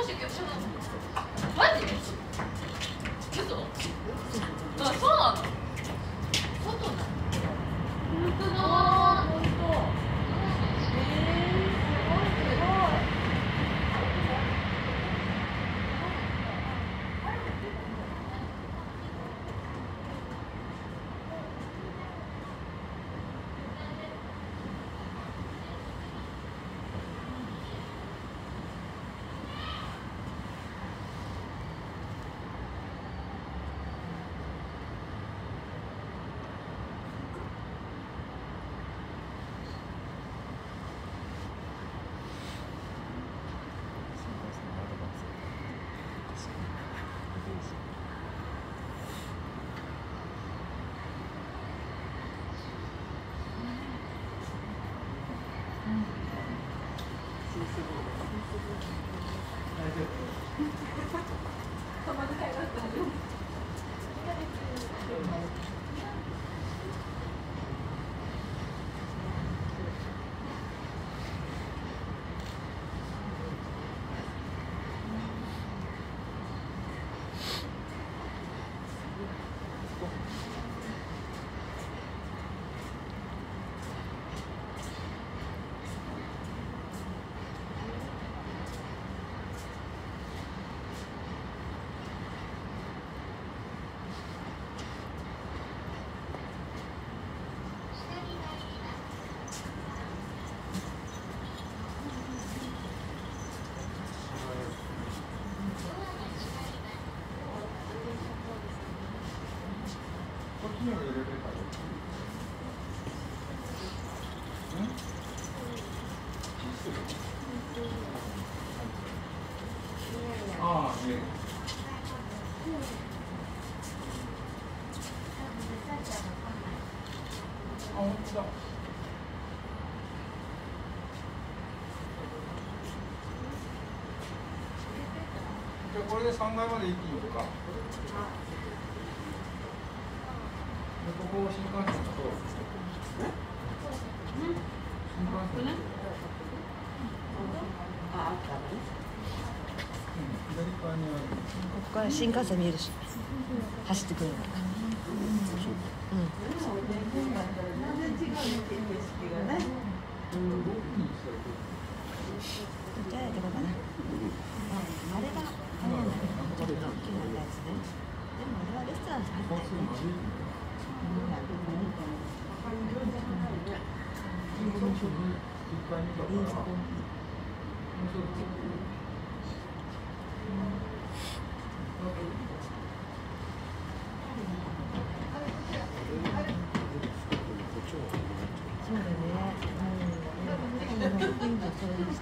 しいけど、マジ？嘘？あ、そうなの？外なの？本当だ。本当。 ああ、ね。あ、本当だ。じゃあこれで3階まで行っていいのか。でここ新幹線だと。新幹線だと。左側にある。 ここから新幹線見えるし、走ってくるの。うん。じゃあどこかな。あれがあれなんだね。ちょっと大きなやつね。でもあれはレストランじゃなくて。そうだね。それにして。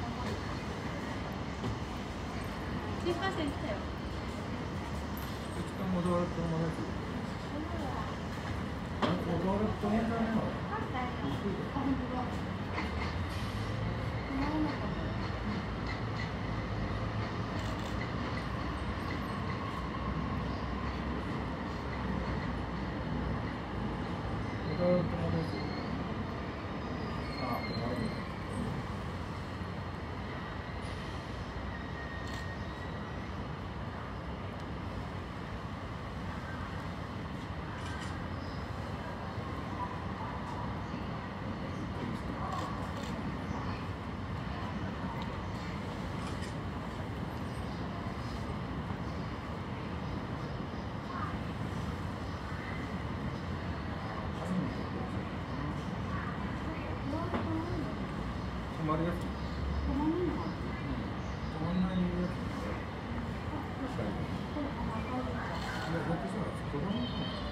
新幹線来たよ。 止まるやつ。止まんないやつ。いや、だってさ、子供の子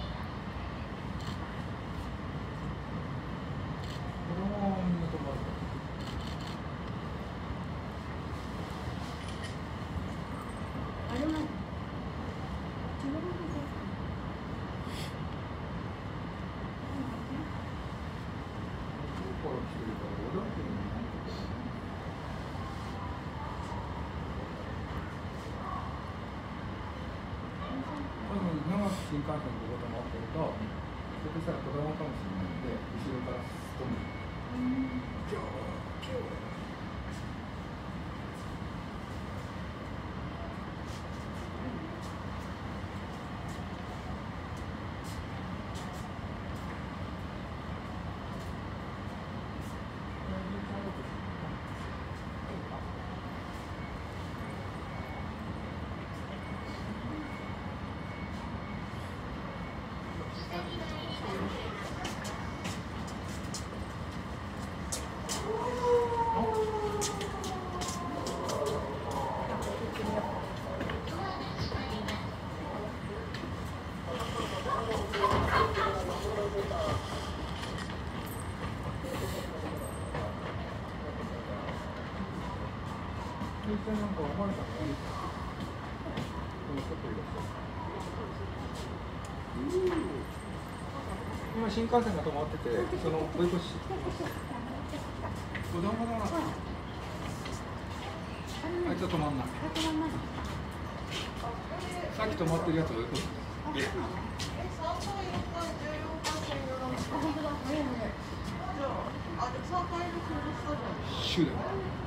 供はみんな止まるから。 あれは中国語から来てるから、俺だってね、多分長く新幹線のこともあってると、ひょっとしたら子供かもしれないんで、後ろからすっとむ。今日なんかお前さんがいいか。今新幹線が止まってて、その追い越し。子供だな。あいつは止まんない。さっき止まってるやつを追い越す。終電。